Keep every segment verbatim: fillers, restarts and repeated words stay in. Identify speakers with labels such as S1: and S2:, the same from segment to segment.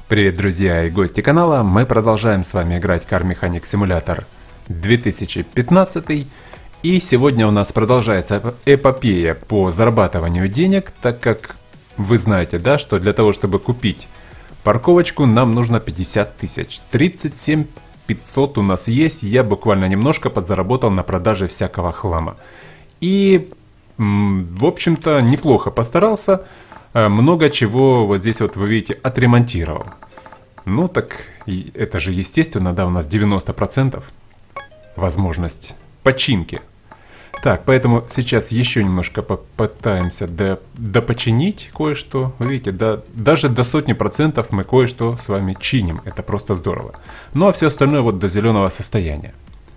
S1: Привет, друзья и гости канала! Мы продолжаем с вами играть Car Mechanic Simulator две тысячи пятнадцать. И сегодня у нас продолжается эпопея по зарабатыванию денег, так как вы знаете, да, что для того, чтобы купить парковочку, нам нужно пятьдесят тысяч. тридцать семь пятьсот у нас есть, я буквально немножко подзаработал на продаже всякого хлама. И, в общем-то, неплохо постарался. Много чего вот здесь вот вы видите отремонтировал. Ну так и это же естественно, да, у нас девяносто процентов возможность починки. Так, поэтому сейчас еще немножко попытаемся до, допочинить кое-что. Вы видите, да, даже до сотни процентов мы кое-что с вами чиним. Это просто здорово. Ну а все остальное вот до зеленого состояния.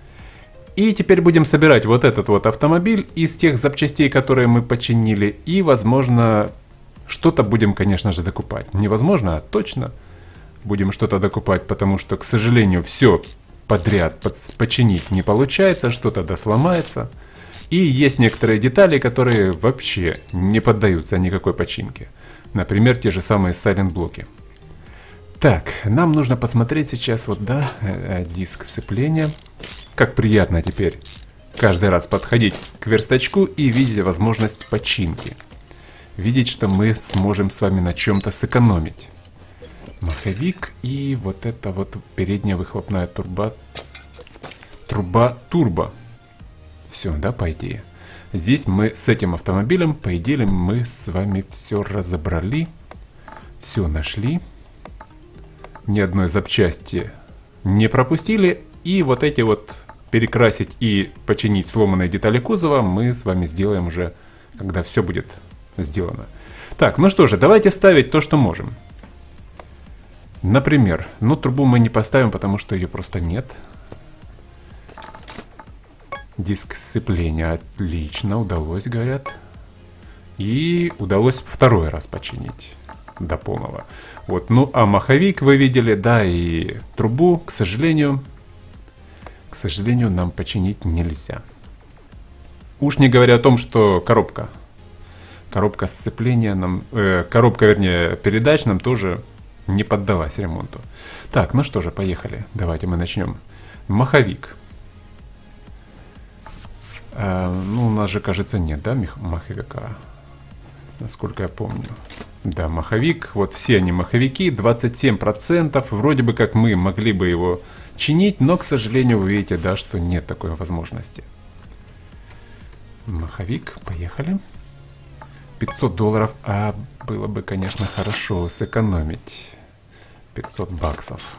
S1: И теперь будем собирать вот этот вот автомобиль из тех запчастей, которые мы починили. И, возможно, что-то будем, конечно же, докупать. Невозможно, а точно будем что-то докупать, потому что, к сожалению, все подряд починить не получается, что-то досломается. И есть некоторые детали, которые вообще не поддаются никакой починке. Например, те же самые сайлент-блоки. Так, нам нужно посмотреть сейчас, вот, да, диск сцепления. Как приятно теперь каждый раз подходить к верстачку и видеть возможность починки. Видеть, что мы сможем с вами на чем-то сэкономить. Маховик и вот это вот передняя выхлопная труба. Труба турбо. Все, да, по идее. Здесь мы с этим автомобилем, по идее, мы с вами все разобрали. Все нашли. Ни одной запчасти не пропустили. И вот эти вот перекрасить и починить сломанные детали кузова мы с вами сделаем уже, когда все будет сделано. Так, ну что же, давайте ставить то, что можем. Например, ну трубу мы не поставим, потому что ее просто нет. Диск сцепления отлично, удалось, говорят. И удалось второй раз починить до полного. Вот, ну а маховик вы видели, да, и трубу, к сожалению, к сожалению, нам починить нельзя. Уж не говоря о том, что коробка. Коробка сцепления нам, э, коробка, вернее, передач нам тоже не поддалась ремонту. Так, ну что же, поехали. Давайте мы начнем. Маховик. Э, ну, у нас же, кажется, нет, да, маховика? Насколько я помню. Да, маховик. Вот все они маховики. двадцать семь процентов. Вроде бы как мы могли бы его чинить, но, к сожалению, вы видите, да, что нет такой возможности. Маховик. Поехали. пятьсот долларов, а было бы, конечно, хорошо сэкономить пятьсот баксов.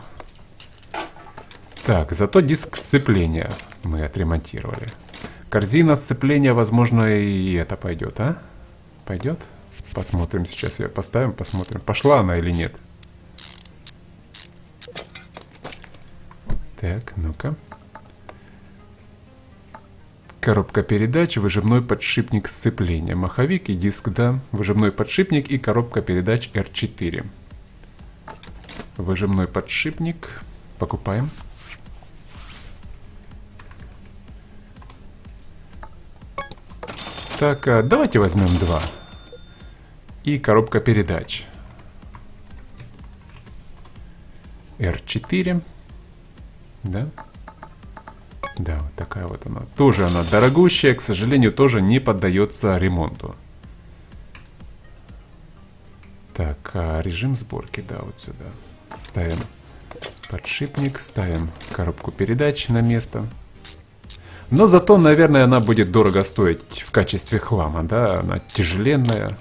S1: Так, зато диск сцепления мы отремонтировали. Корзина сцепления, возможно, и это пойдет, а? Пойдет? Посмотрим, сейчас ее поставим, посмотрим, пошла она или нет. Так, ну-ка. Коробка передач, выжимной подшипник сцепления, маховик и диск, да, выжимной подшипник и коробка передач эр четыре. Выжимной подшипник покупаем. Так, давайте возьмем два. И коробка передач. эр четыре. Да? Да, вот такая вот она. Тоже она дорогущая, к сожалению, тоже не поддается ремонту. Так, а режим сборки, да, вот сюда. Ставим подшипник, ставим коробку передач на место. Но зато, наверное, она будет дорого стоить в качестве хлама, да, она тяжеленная.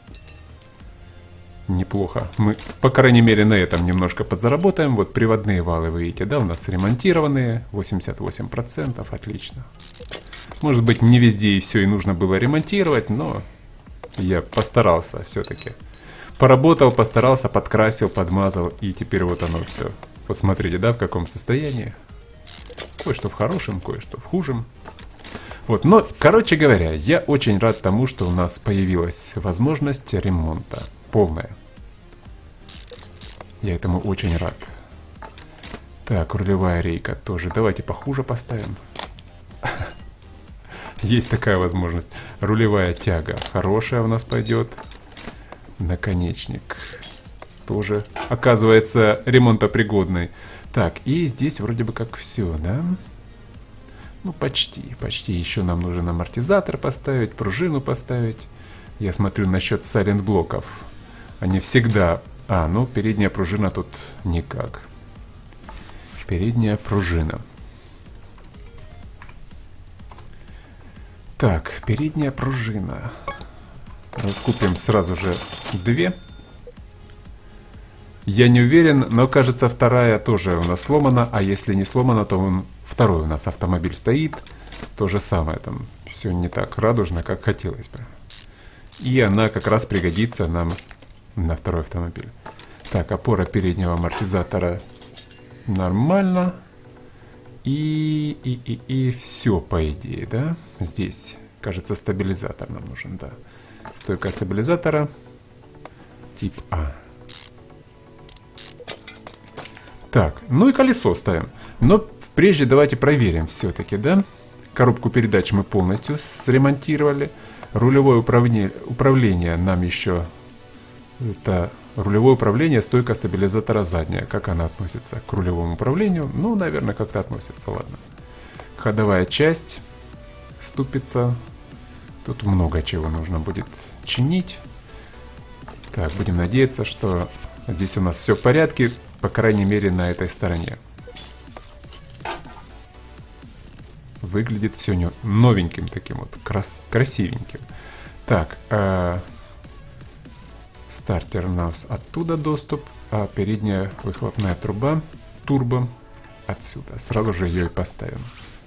S1: Неплохо. Мы, по крайней мере, на этом немножко подзаработаем. Вот приводные валы, вы видите, да, у нас ремонтированные. восемьдесят восемь процентов, отлично. Может быть, не везде и все и нужно было ремонтировать, но я постарался все-таки. Поработал, постарался, подкрасил, подмазал, и теперь вот оно все. Посмотрите, да, в каком состоянии. Кое-что в хорошем, кое-что в хужем. Вот, но, короче говоря, я очень рад тому, что у нас появилась возможность ремонта. Полная. Я этому очень рад. Так, рулевая рейка тоже. Давайте похуже поставим. Есть такая возможность. Рулевая тяга хорошая у нас пойдет. Наконечник тоже оказывается ремонтопригодный. Так, и здесь вроде бы как все, да? Ну, почти, почти. Еще нам нужен амортизатор поставить, пружину поставить. Я смотрю насчет сайлент-блоков. Они всегда... А, ну, передняя пружина тут никак. Передняя пружина. Так, передняя пружина. Купим сразу же две. Я не уверен, но кажется, вторая тоже у нас сломана. А если не сломана, то он, второй у нас автомобиль стоит. То же самое, там все не так радужно, как хотелось бы. И она как раз пригодится нам на второй автомобиль. Так, опора переднего амортизатора нормально. И, и, и, и все, по идее, да? Здесь, кажется, стабилизатор нам нужен, да. Стойка стабилизатора. Тип А. Так, ну и колесо ставим. Но прежде давайте проверим все-таки, да? Коробку передач мы полностью сремонтировали. Рулевое управление, управление нам еще... Это рулевое управление, стойка стабилизатора задняя. Как она относится к рулевому управлению? Ну, наверное, как-то относится, ладно. Ходовая часть, ступица. Тут много чего нужно будет чинить. Так, будем надеяться, что здесь у нас все в порядке, по крайней мере, на этой стороне. Выглядит все новеньким таким вот, крас красивеньким. Так, э стартер у нас оттуда доступ, а передняя выхлопная труба, турбо, отсюда. Сразу же ее и поставим.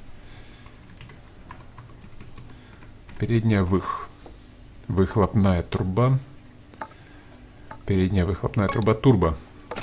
S1: Передняя вых, выхлопная труба, передняя выхлопная труба, турбо.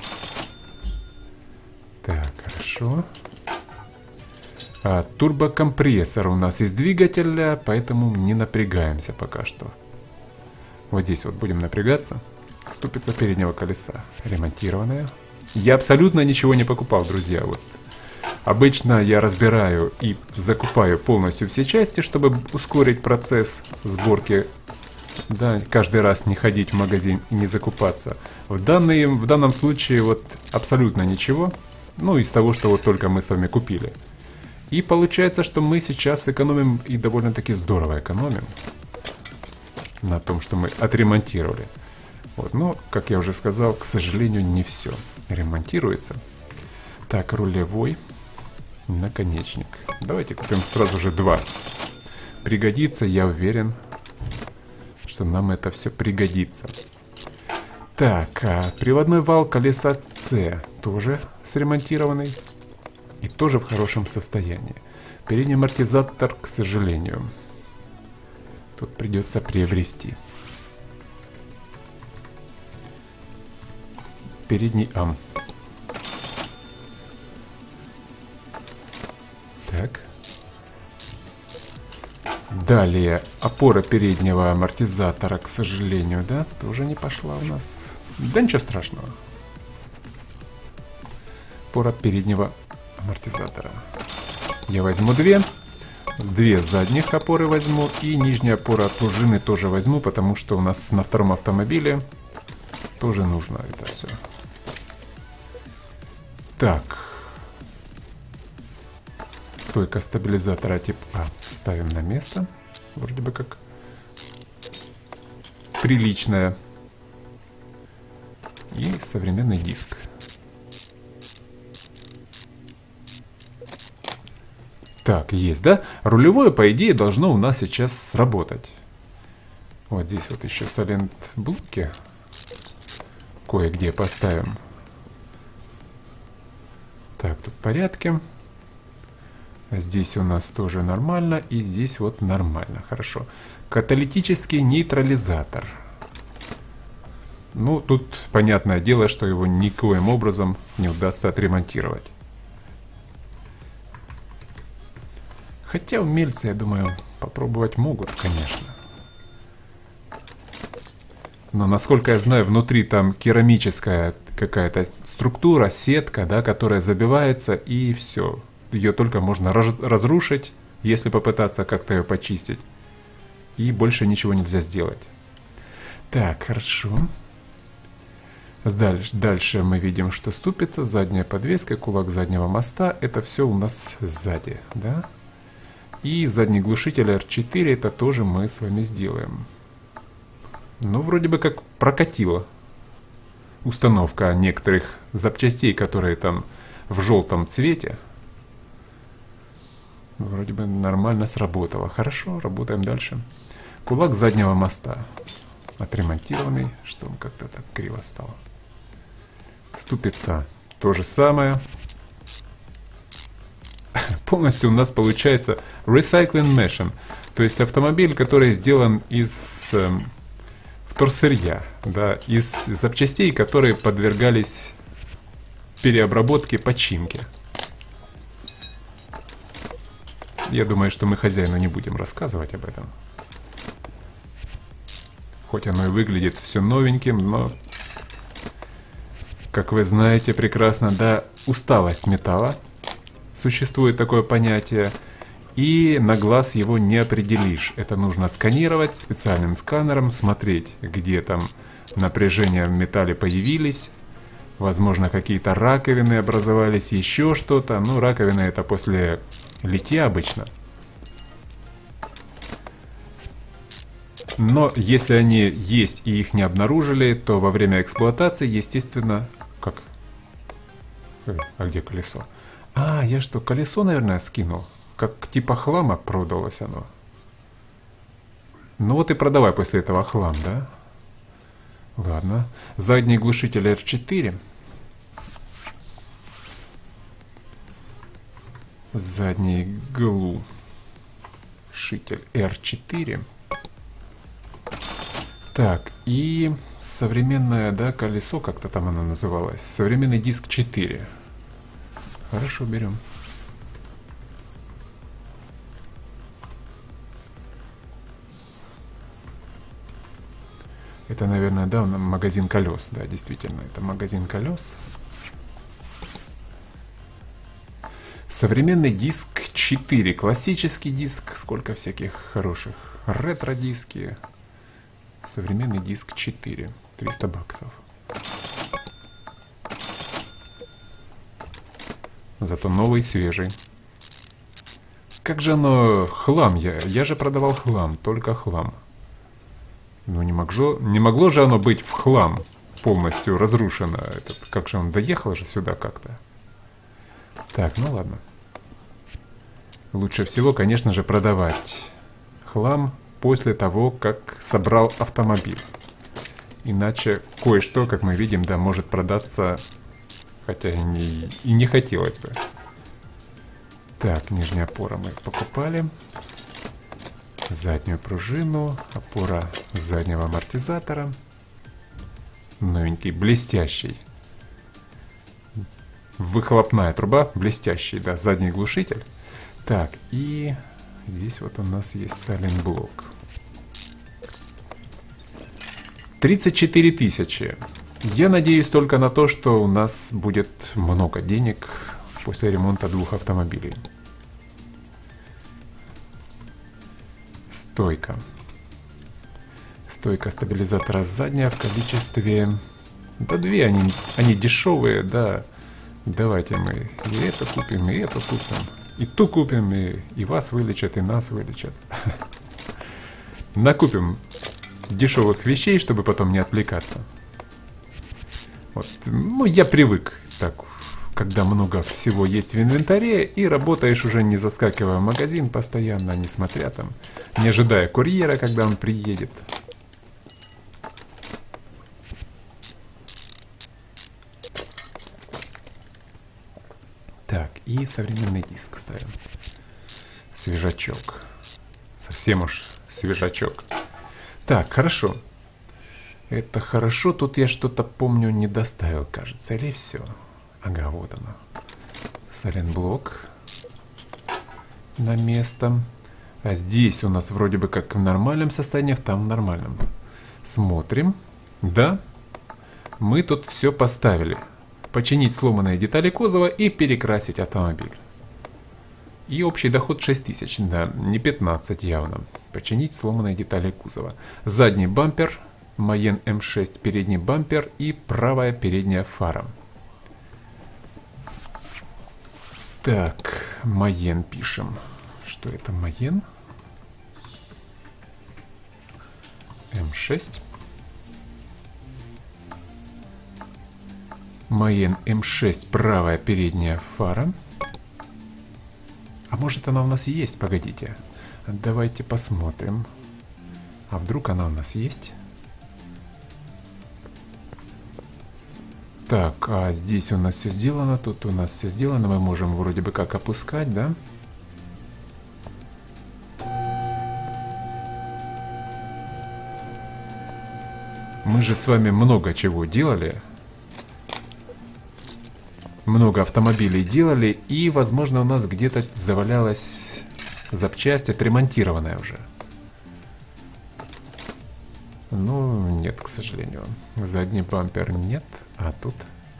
S1: Так, хорошо. А, турбокомпрессор у нас из двигателя, поэтому не напрягаемся пока что. Вот здесь вот будем напрягаться. Ступица переднего колеса ремонтированная. Я абсолютно ничего не покупал, друзья. Вот. Обычно я разбираю и закупаю полностью все части, чтобы ускорить процесс сборки. Да, каждый раз не ходить в магазин и не закупаться. В, данный, в данном случае вот абсолютно ничего. Ну, из того, что вот только мы с вами купили. И получается, что мы сейчас экономим, и довольно-таки здорово экономим на том, что мы отремонтировали. Вот, но, как я уже сказал, к сожалению, не все ремонтируется. Так, рулевой наконечник. Давайте купим сразу же два. Пригодится, я уверен, что нам это все пригодится. Так, а приводной вал колеса С тоже сремонтированный и тоже в хорошем состоянии. Передний амортизатор, к сожалению, тут придется приобрести. Передний ам. Так. Далее опора переднего амортизатора, к сожалению, да, тоже не пошла у нас. Да ничего страшного. Опора переднего амортизатора. Я возьму две. Две задних опоры возьму. И нижняя опора пружины тоже возьму, потому что у нас на втором автомобиле тоже нужно это все. Так. Стойка стабилизатора тип А ставим на место. Вроде бы как приличная. И современный диск. Так, есть, да? Рулевое, по идее, должно у нас сейчас сработать. Вот здесь вот еще сайлент-блоки кое-где поставим. Так, тут в порядке. Здесь у нас тоже нормально. И здесь вот нормально. Хорошо. Каталитический нейтрализатор. Ну, тут понятное дело, что его никоим образом не удастся отремонтировать. Хотя умельцы, я думаю, попробовать могут, конечно. Но, насколько я знаю, внутри там керамическая какая-то структура, сетка, да, которая забивается, и все. Ее только можно раз разрушить, если попытаться как-то ее почистить. И больше ничего нельзя сделать. Так, хорошо. Дальше, дальше мы видим, что ступица, задняя подвеска, кулак заднего моста. Это все у нас сзади, да? И задний глушитель эр четыре, это тоже мы с вами сделаем. Ну, вроде бы как прокатило установка некоторых запчастей, которые там в желтом цвете. Вроде бы нормально сработало. Хорошо, работаем дальше. Кулак заднего моста. Отремонтированный, что он как-то так криво стал. Ступица. То же самое. Полностью у нас получается recycling machine. То есть автомобиль, который сделан из э, вторсырья. Да, из запчастей, которые подвергались переобработке, починке. Я думаю, что мы хозяину не будем рассказывать об этом. Хоть оно и выглядит все новеньким, но, как вы знаете прекрасно, да, усталость металла. Существует такое понятие. И на глаз его не определишь. Это нужно сканировать специальным сканером, смотреть, где там напряжения в металле появились. Возможно, какие-то раковины образовались, еще что-то. Ну, раковины это после литья обычно. Но если они есть и их не обнаружили, то во время эксплуатации, естественно... Как? Ой, а где колесо? А, я что, колесо, наверное, скинул? Как типа хлама продалось оно. Ну вот и продавай после этого хлам, да? Ладно. Задний глушитель эр четыре. Задний глушитель эр четыре. Так, и современное, да, колесо, как-то там оно называлось. Современный диск четыре. Хорошо, берем. Это, наверное, да, магазин колес. Да, действительно, это магазин колес. Современный диск четыре. Классический диск. Сколько всяких хороших. Ретро-диски. Современный диск четыре. триста баксов. Зато новый, свежий. Как же оно... Хлам я. Я же продавал хлам. Только хлам. Ну не могло, не могло же оно быть в хлам. Полностью разрушено. Этот, как же он доехал же сюда как-то. Так, ну ладно. Лучше всего, конечно же, продавать хлам после того, как собрал автомобиль. Иначе кое-что, как мы видим, да, может продаться, хотя и не, и не хотелось бы. Так, нижняя опора мы покупали. Заднюю пружину, опора заднего амортизатора. Новенький, блестящий. Выхлопная труба, блестящий, да, задний глушитель. Так, и здесь вот у нас есть сайлент-блок. тридцать четыре тысячи. Я надеюсь только на то, что у нас будет много денег после ремонта двух автомобилей. Стойка. Стойка стабилизатора задняя в количестве... Да две, они, они дешевые, да. Давайте мы и это купим, и это купим. И ту купим, и, и вас вылечат, и нас вылечат. Накупим дешевых вещей, чтобы потом не отвлекаться. Вот. Ну, я привык так, когда много всего есть в инвентаре, и работаешь уже не заскакивая в магазин постоянно, не смотря там, не ожидая курьера, когда он приедет. Так, и современный диск ставим. Свежачок. Совсем уж свежачок. Так, хорошо. Это хорошо. Тут я что-то, помню, не доставил, кажется. Или все? Ага, вот оно. Сайлент-блок на место. А здесь у нас вроде бы как в нормальном состоянии, там в нормальном. Смотрим. Да. Мы тут все поставили. Починить сломанные детали кузова и перекрасить автомобиль. И общий доход шесть тысяч, да, не пятнадцать явно. Починить сломанные детали кузова. Задний бампер Майен эм шесть передний бампер и правая передняя фара. Так, Майен пишем. Что это Майен? эм шесть. Майен эм шесть, правая передняя фара. А может она у нас есть? Погодите. Давайте посмотрим. А вдруг она у нас есть? Так, а здесь у нас все сделано, тут у нас все сделано. Мы можем вроде бы как опускать, да? Мы же с вами много чего делали. Много автомобилей делали, и, возможно, у нас где-то завалялась запчасть отремонтированная уже. Ну, нет, к сожалению. Задний бампер нет, а тут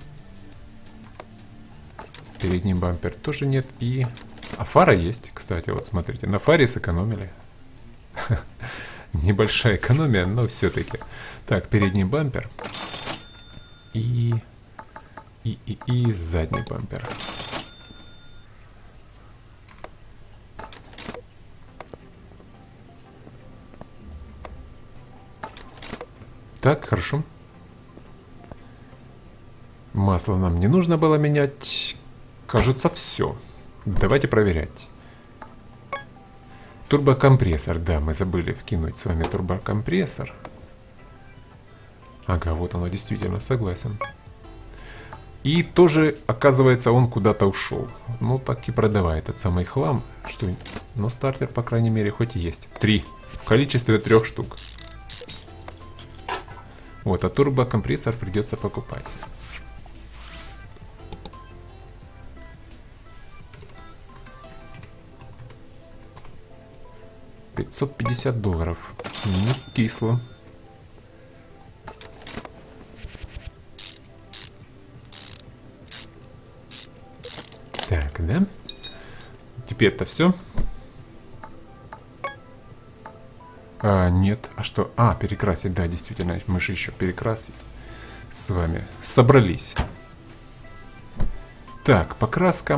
S1: передний бампер тоже нет. И... А фара есть, кстати, вот смотрите, на фаре сэкономили. Небольшая экономия, но все-таки. Так, передний бампер. И... И, и, и задний бампер. Так, хорошо. Масло нам не нужно было менять. Кажется, все. Давайте проверять. Турбокомпрессор. Да, мы забыли вкинуть с вами турбокомпрессор. Ага, вот оно, действительно, согласен. И тоже, оказывается, он куда-то ушел. Ну, так и продавай этот самый хлам. Что... Но стартер, по крайней мере, хоть и есть. Три. В количестве трех штук. Вот, а турбокомпрессор придется покупать. пятьсот пятьдесят долларов. Не кисло. Так, да? Теперь-то все. А, нет. А что? А, перекрасить. Да, действительно, мы же еще перекрасить с вами собрались. Так, покраска.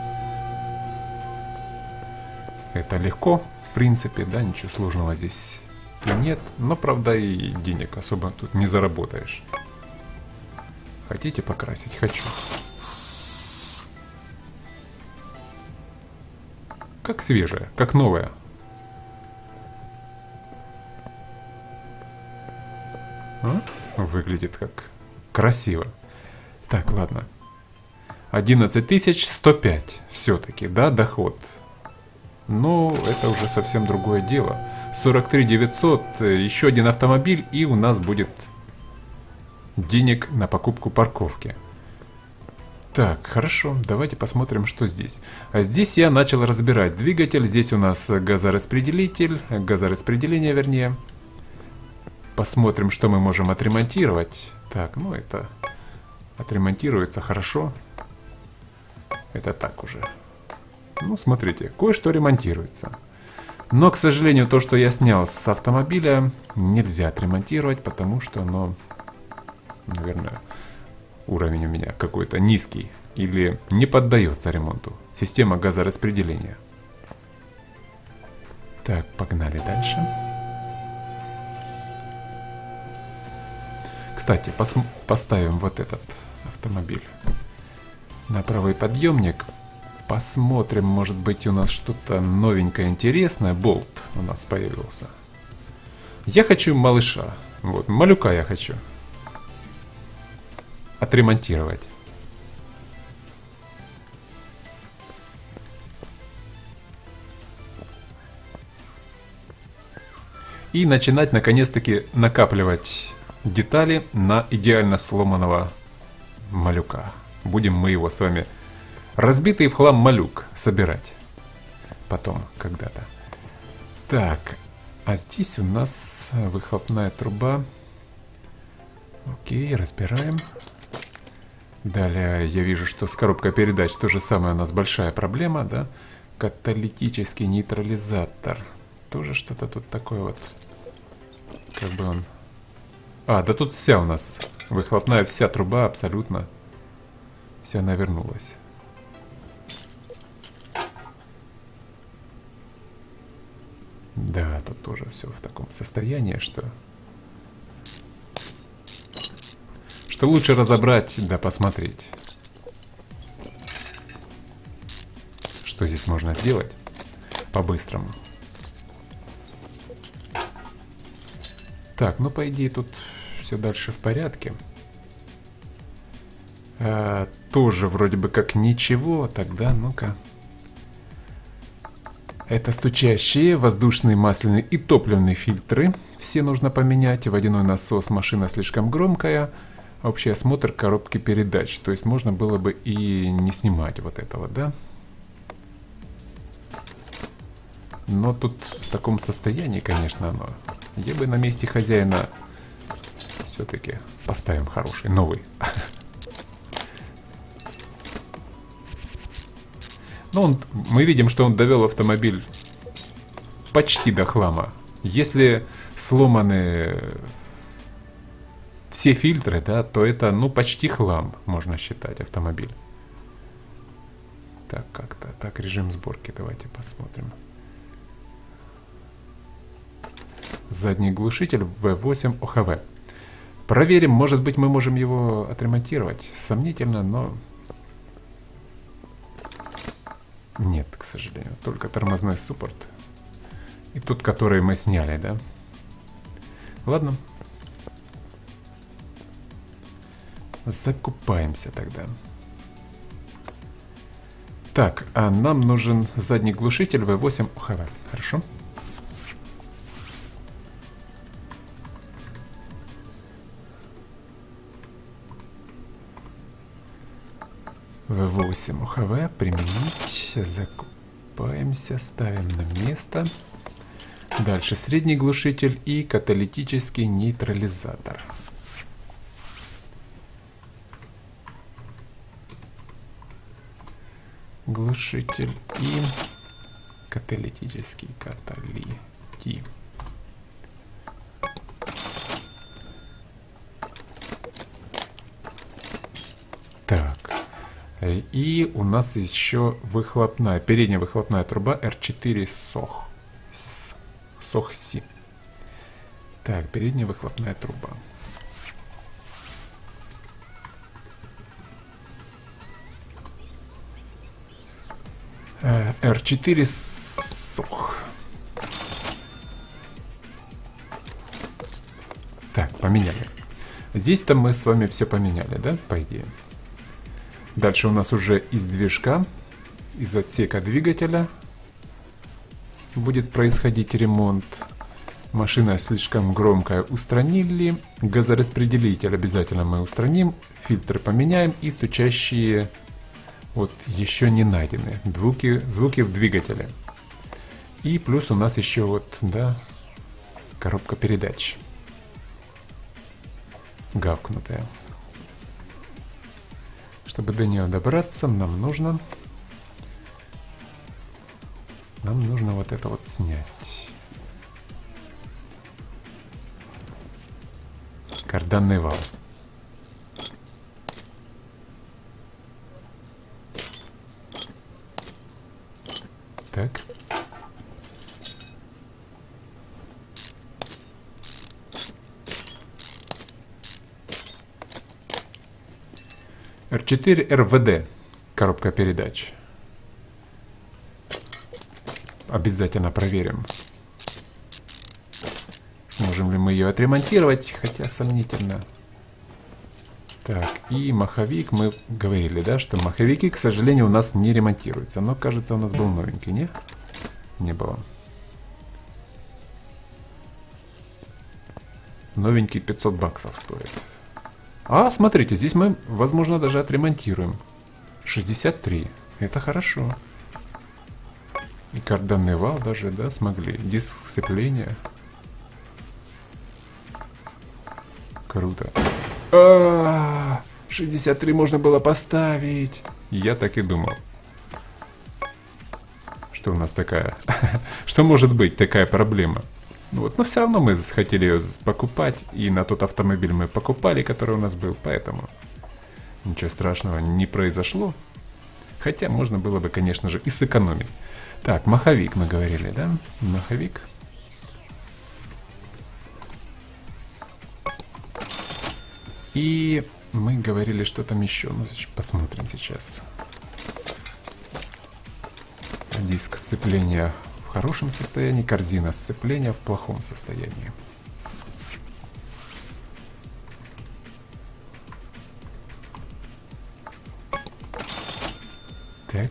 S1: Это легко, в принципе, да, ничего сложного здесь и нет. Но, правда, и денег особо тут не заработаешь. Хотите покрасить? Хочу. Как свежая, как новая. А? Выглядит как красиво. Так, ладно. одиннадцать тысяч сто пять все-таки, да, доход. Но это уже совсем другое дело. сорок три девятьсот, еще один автомобиль, и у нас будет денег на покупку парковки. Так, хорошо, давайте посмотрим, что здесь. А здесь я начал разбирать двигатель. Здесь у нас газораспределитель, газораспределение, вернее. Посмотрим, что мы можем отремонтировать. Так, ну это отремонтируется хорошо. Это так уже. Ну, смотрите, кое-что ремонтируется. Но, к сожалению, то, что я снял с автомобиля, нельзя отремонтировать, потому что оно, наверное... Уровень у меня какой-то низкий или не поддается ремонту. Система газораспределения. Так, погнали дальше. Кстати, поставим вот этот автомобиль на правый подъемник. Посмотрим, может быть, у нас что-то новенькое, интересное. Болт у нас появился. Я хочу малыша. Вот, малюка я хочу отремонтировать. И начинать наконец-таки накапливать детали на идеально сломанного малюка. Будем мы его с вами разбитый в хлам малюк собирать потом когда-то. Так, а здесь у нас выхлопная труба. Окей, разбираем. Далее я вижу, что с коробкой передач то же самое, у нас большая проблема, да? Каталитический нейтрализатор. Тоже что-то тут такое вот. Как бы он А, да тут вся у нас выхлопная, вся труба абсолютно. Вся навернулась. Да, тут тоже все в таком состоянии, что... Что лучше разобрать, да посмотреть. Что здесь можно сделать по-быстрому. Так, ну по идее тут все дальше в порядке. А, тоже вроде бы как ничего. Тогда, ну-ка. Это стучащие, воздушные, масляные и топливные фильтры. Все нужно поменять. Водяной насос, машина слишком громкая. Общий осмотр коробки передач. То есть можно было бы и не снимать вот этого, да? Но тут в таком состоянии, конечно, оно. Я бы на месте хозяина все-таки поставим хороший, новый. Но он, мы видим, что он довел автомобиль почти до хлама. Если сломаны все фильтры, да, то это, ну, почти хлам, можно считать, автомобиль. Так, как-то, так, режим сборки, давайте посмотрим. Задний глушитель вэ восемь о ха вэ. Проверим, может быть, мы можем его отремонтировать. Сомнительно, но... Нет, к сожалению, только тормозной суппорт. И тут, который мы сняли, да? Ладно. Закупаемся тогда. Так, а нам нужен задний глушитель вэ восемь о ха вэ. Хорошо. вэ восемь о ха вэ применить. Закупаемся, ставим на место. Дальше средний глушитель и каталитический нейтрализатор. Глушитель и каталитический каталити. Так. И у нас еще выхлопная, передняя выхлопная труба эр четыре сох. Сохси. Так, передняя выхлопная труба. эр четыре сох. Так, поменяли. Здесь-то мы с вами все поменяли, да, по идее? Дальше у нас уже из движка, из отсека двигателя будет происходить ремонт. Машина слишком громкая, устранили. Газораспределитель обязательно мы устраним. Фильтр поменяем. И стучащие вот еще не найдены звуки, звуки в двигателе. И плюс у нас еще вот, да, коробка передач гавкнутая. Чтобы до нее добраться, нам нужно нам нужно вот это вот снять. Карданный вал. Так. эр четыре эр вэ дэ. Коробка передач. Обязательно проверим, сможем ли мы ее отремонтировать, хотя сомнительно. Так, и маховик, мы говорили, да, что маховики, к сожалению, у нас не ремонтируются. Но, кажется, у нас был новенький, не? Не было. Новенький пятьсот баксов стоит. А, смотрите, здесь мы, возможно, даже отремонтируем. шестьдесят три. Это хорошо. И карданный вал даже, да, смогли. Диск сцепления. Круто. А-а-а, шестьдесят три можно было поставить. Я так и думал. Что у нас такая... Что может быть такая проблема? Ну вот, но все равно мы хотели ее покупать, и на тот автомобиль мы покупали, который у нас был, поэтому ничего страшного не произошло. Хотя можно было бы, конечно же, и сэкономить. Так, маховик мы говорили, да? Маховик. И мы говорили, что там еще. Ну, посмотрим сейчас. Диск сцепления в хорошем состоянии, корзина сцепления в плохом состоянии. Так.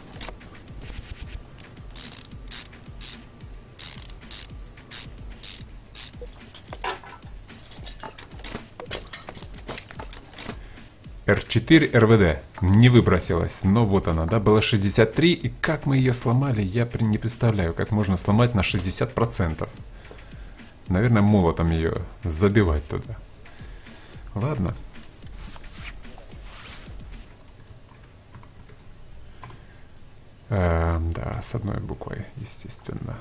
S1: эр четыре эр вэ дэ не выбросилась, но вот она, да, была шестьдесят три, и как мы ее сломали, я не представляю, как можно сломать на шестьдесят процентов. Наверное, молотом ее забивать туда. Ладно. Э, да, с одной буквой, естественно.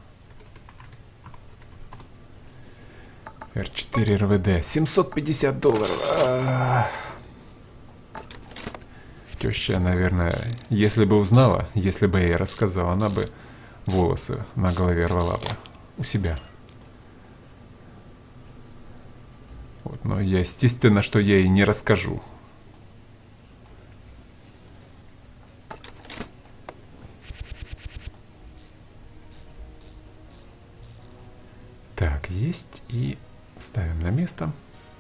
S1: эр четыре эр вэ дэ, семьсот пятьдесят долларов. А-а-а. Теща, наверное, если бы узнала, если бы я ей рассказал, она бы волосы на голове рвала бы у себя. Вот, но я, естественно, что я ей не расскажу. Так, есть, и ставим на место.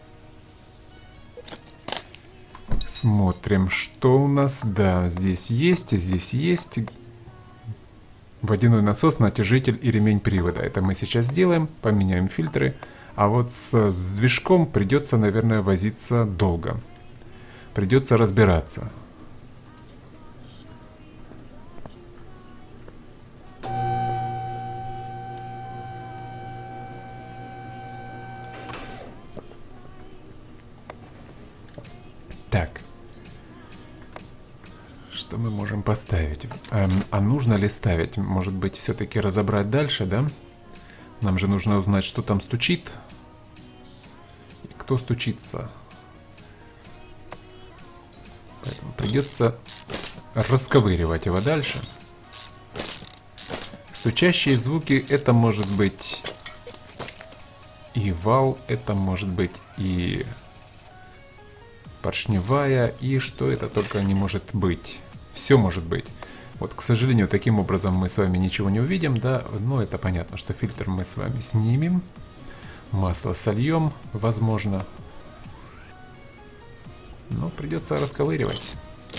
S1: Смотрим, что у нас. Да, здесь есть, и здесь есть. Водяной насос, натяжитель и ремень привода. Это мы сейчас сделаем, поменяем фильтры. А вот с, с движком придется, наверное, возиться долго. Придется разбираться. Так. Что мы можем поставить? Эм, а нужно ли ставить? Может быть, все-таки разобрать дальше, да? Нам же нужно узнать, что там стучит. И кто стучится. Поэтому придется расковыривать его дальше. Стучащие звуки — это может быть и вал, это может быть и поршневая, и что это только не может быть. Все может быть. Вот, к сожалению, таким образом мы с вами ничего не увидим, да, но это понятно, что фильтр мы с вами снимем, масло сольем, возможно, но придется расковыривать.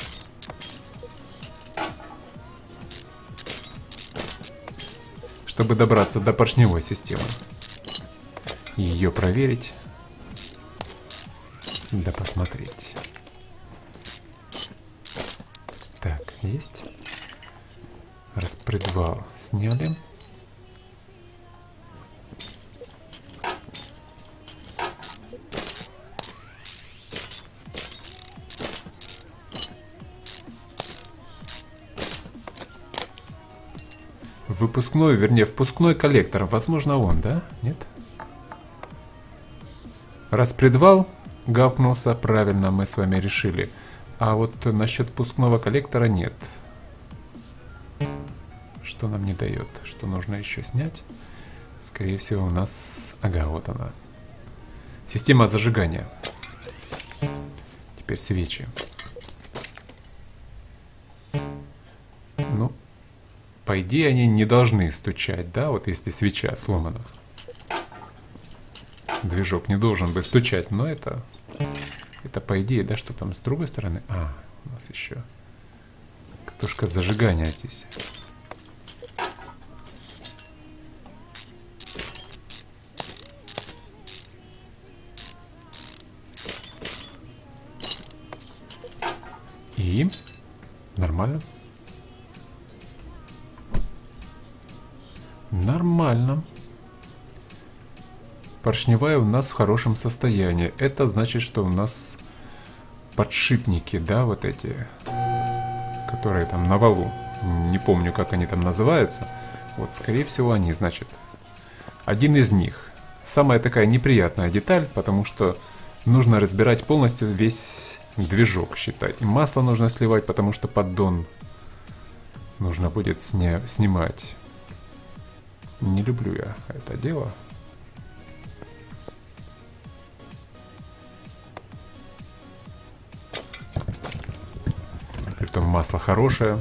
S1: Чтобы добраться до поршневой системы и ее проверить. Да посмотреть. Так, есть. Распредвал сняли. Выпускной, вернее, впускной коллектор. Возможно, он, да? Нет? Распредвал гавкнулся, правильно мы с вами решили. А вот насчет впускного коллектора нет. Что нам не дает? Что нужно еще снять? Скорее всего, у нас... Ага, вот она. Система зажигания. Теперь свечи. Ну, по идее, они не должны стучать, да? Вот если свеча сломана. Движок не должен бы стучать, но это... Это по идее, да, что там с другой стороны? А, у нас еще катушка зажигания здесь. И нормально. Нормально. Поршневая у нас в хорошем состоянии. Это значит, что у нас подшипники, да, вот эти, которые там на валу. Не помню, как они там называются. Вот, скорее всего, они, значит, один из них. Самая такая неприятная деталь, потому что нужно разбирать полностью весь движок, считай. И масло нужно сливать, потому что поддон нужно будет сня снимать. Не люблю я это дело. Притом масло хорошее.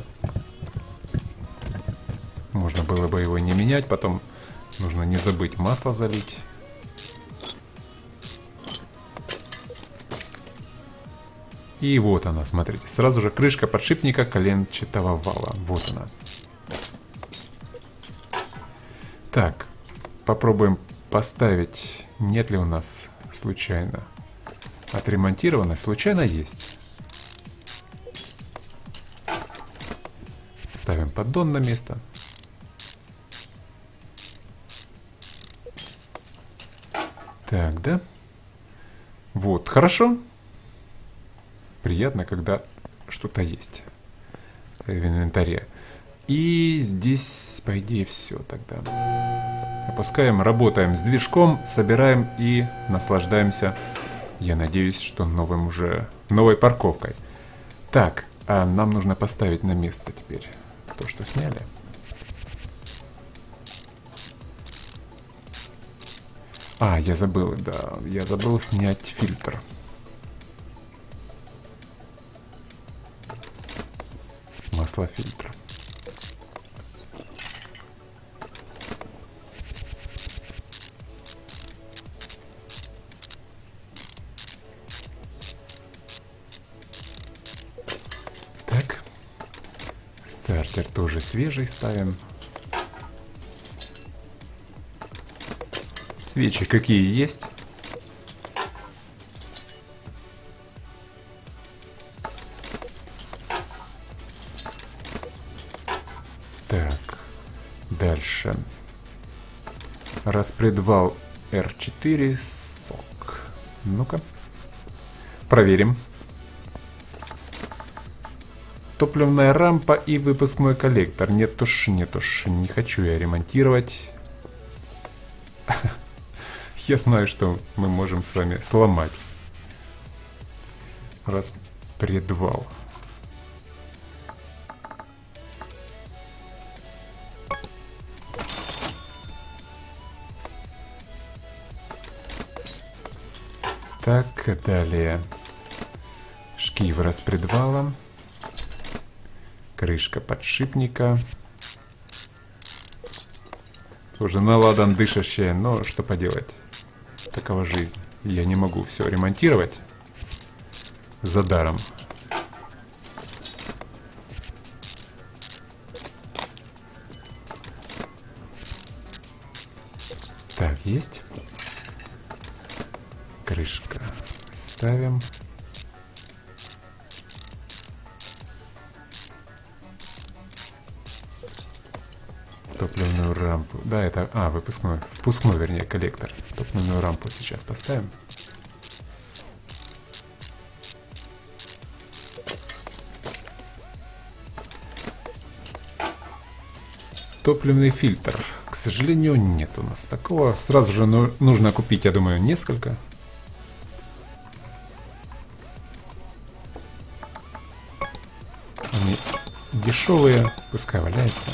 S1: Можно было бы его не менять, потом нужно не забыть масло залить. И вот она, смотрите, сразу же крышка подшипника коленчатого вала. Вот она. Так, попробуем поставить, нет ли у нас случайно отремонтированной. Случайно есть. Ставим поддон на место. Так, да? Вот, хорошо. Приятно, когда что-то есть в инвентаре. И здесь, по идее, все тогда. Опускаем, работаем с движком, собираем и наслаждаемся, я надеюсь, что новым уже, новой парковкой. Так, а нам нужно поставить на место теперь то, что сняли. А, я забыл, да, я забыл снять фильтр. Маслофильтр. Так. Стартер тоже свежий ставим. Свечи какие есть? Так, дальше. Распредвал эр четыре, сок. Ну-ка, проверим. Топливная рампа и выпускной коллектор. Нет уж, нет уж, не хочу я ремонтировать. Я знаю, что мы можем с вами сломать. Распредвал. Так, далее. Шкив распредвала. Крышка подшипника. Тоже наладан дышащая, но что поделать. Такова жизнь. Я не могу все ремонтировать за даром. Так, есть. Крышка ставим. Топливную рампу. Да, это... А, выпускной. Впускной, вернее, коллектор. Топливную рампу сейчас поставим. Топливный фильтр. К сожалению, нет у нас такого. Сразу же нужно купить, я думаю, несколько. Они дешевые, пускай валяются.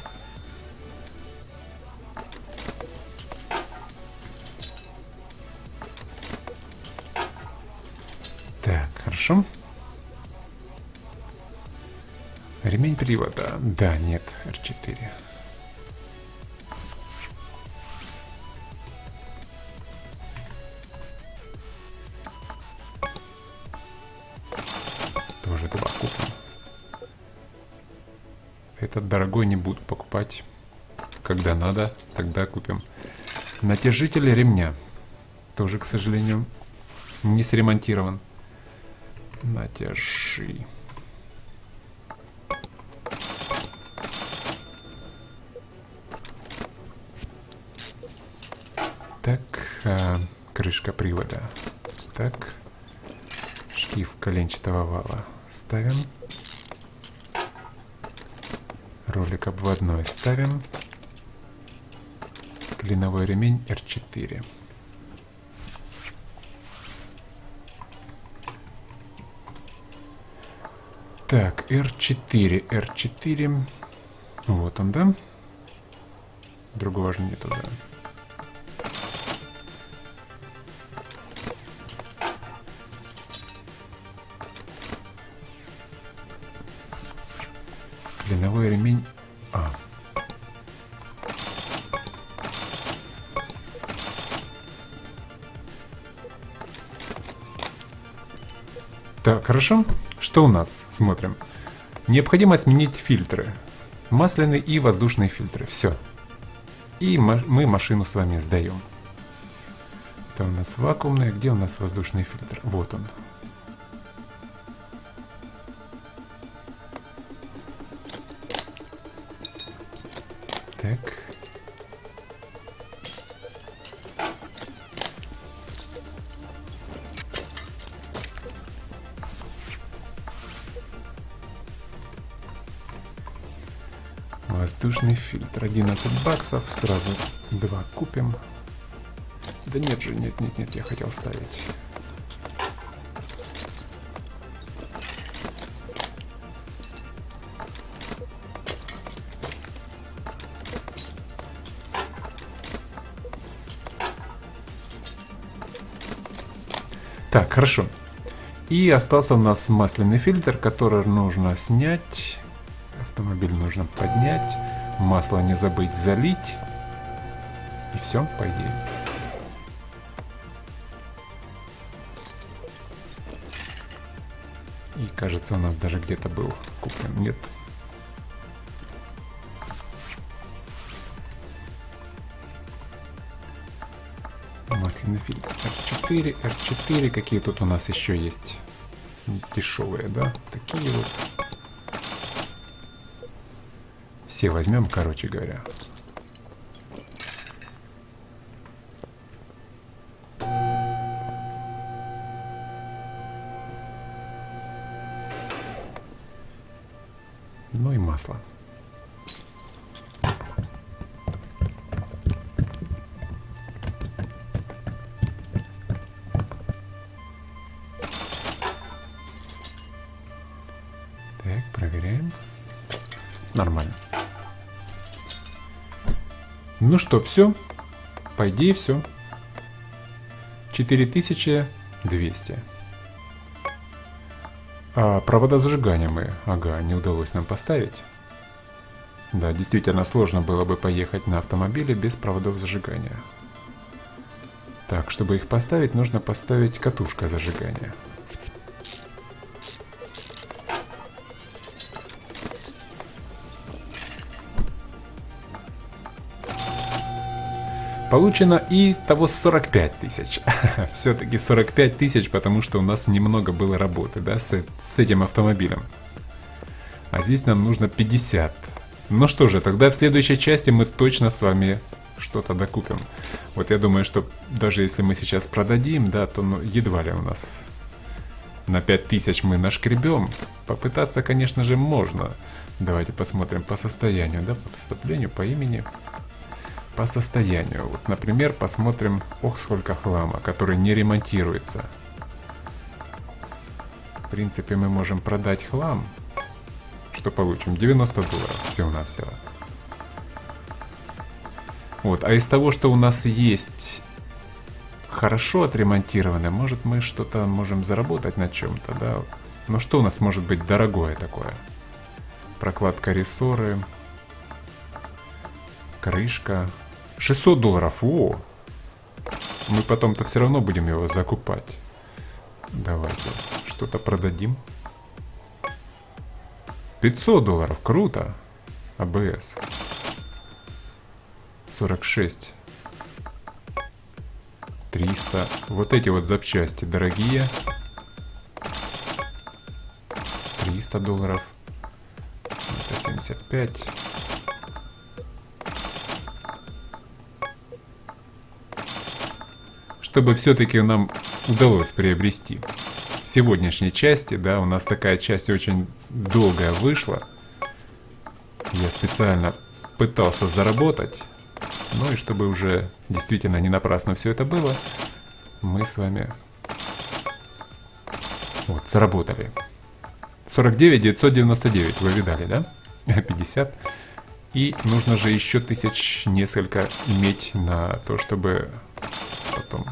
S1: Так, хорошо. Ремень привода. Да, нет, эр четыре. Тоже два купим. Этот дорогой не буду покупать. Когда надо, тогда купим. Натяжитель ремня. Тоже, к сожалению, не сремонтирован. Натяжи. Так, а, крышка привода. Так, шкив коленчатого вала ставим. Ролик обводной ставим. Клиновой ремень эр четыре. Так, эр четыре, эр четыре. Вот он, да? Другого же нету, да. Клиновой ремень. А. Так, хорошо. Что у нас? Смотрим. Необходимо сменить фильтры. Масляный и воздушный фильтры. Все. И мы машину с вами сдаем. Это у нас вакуумный. Где у нас воздушный фильтр? Вот он. Так. Воздушный фильтр. одиннадцать баксов. Сразу два купим. Да нет же, нет, нет, нет, я хотел ставить. Так, хорошо. И остался у нас масляный фильтр, который нужно снять. Автомобиль нужно поднять. Масло не забыть залить. И все, по идее. И кажется, у нас даже где-то был куплен. Нет. Масляный фильтр эр четыре, эр четыре. Какие тут у нас еще есть дешевые, да? Такие вот. Все возьмем, короче говоря. Ну и масло. Так, проверяем. Нормально. Ну что, все. По идее, все. четыре тысячи двести. А провода зажигания мы, ага, не удалось нам поставить. Да, действительно сложно было бы поехать на автомобиле без проводов зажигания. Так, чтобы их поставить, нужно поставить катушка зажигания. Получено и того сорок пять тысяч. Все-таки сорок пять тысяч, потому что у нас немного было работы, да, с, с этим автомобилем. А здесь нам нужно пятьдесят. Ну что же, тогда в следующей части мы точно с вами что-то докупим. Вот я думаю, что даже если мы сейчас продадим, да, то ну, едва ли у нас на пять тысяч мы нашкребем. Попытаться, конечно же, можно. Давайте посмотрим по состоянию, да, по поступлению, по имени. По состоянию. Вот, например, посмотрим, ох, сколько хлама, который не ремонтируется. В принципе, мы можем продать хлам. Что получим? девяносто долларов всего-навсего. Вот, а из того, что у нас есть хорошо отремонтированное, может, мы что-то можем заработать на чем-то, да? Но что у нас может быть дорогое такое? Прокладка рессоры. Крышка. шестьсот долларов. О! Мы потом-то все равно будем его закупать. Давайте что-то продадим. пятьсот долларов. Круто. а бэ эс. сорок шесть. триста. Вот эти вот запчасти дорогие. триста долларов. Это семьдесят пять. Чтобы все-таки нам удалось приобрести. В сегодняшней части, да, у нас такая часть очень долгая вышла. Я специально пытался заработать. Ну и чтобы уже действительно не напрасно все это было, мы с вами вот, заработали. сорок девять девятьсот девяносто девять, вы видали, да? пятьдесят. И нужно же еще тысяч несколько иметь на то, чтобы потом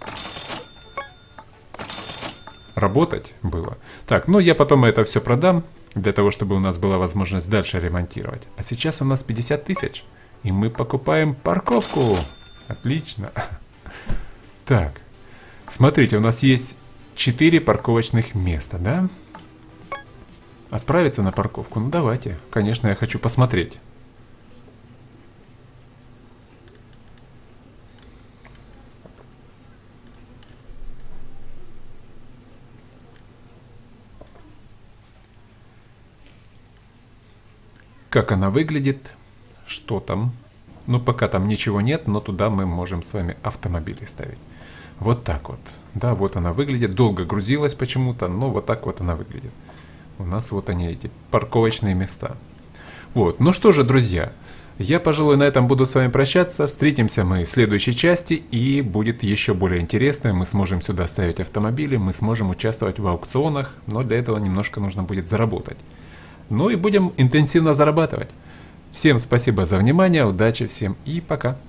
S1: работать было. Так, ну я потом это все продам, для того, чтобы у нас была возможность дальше ремонтировать. А сейчас у нас пятьдесят тысяч, и мы покупаем парковку. Отлично. Так, смотрите, у нас есть четыре парковочных места, да? Отправиться на парковку? Ну давайте, конечно, я хочу посмотреть. Как она выглядит, что там. Ну, пока там ничего нет, но туда мы можем с вами автомобили ставить. Вот так вот. Да, вот она выглядит. Долго грузилась почему-то, но вот так вот она выглядит. У нас вот они, эти парковочные места. Вот. Ну что же, друзья, я, пожалуй, на этом буду с вами прощаться. Встретимся мы в следующей части, и будет еще более интересно. Мы сможем сюда ставить автомобили, мы сможем участвовать в аукционах, но для этого немножко нужно будет заработать. Ну и будем интенсивно зарабатывать. Всем спасибо за внимание, удачи всем и пока.